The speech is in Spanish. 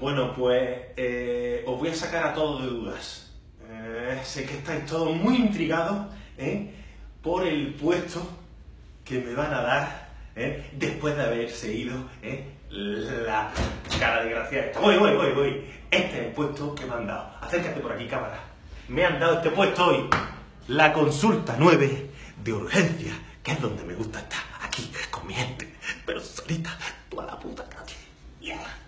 Bueno, pues os voy a sacar a todos de dudas. Sé que estáis todos muy intrigados por el puesto que me van a dar después de haberse ido la cara desgraciada esta. Voy. Este es el puesto que me han dado. Acércate por aquí, cámara. Me han dado este puesto hoy. La consulta 9 de urgencia, que es donde me gusta estar. Aquí, con mi gente. Pero solita, toda la puta calle. Yeah.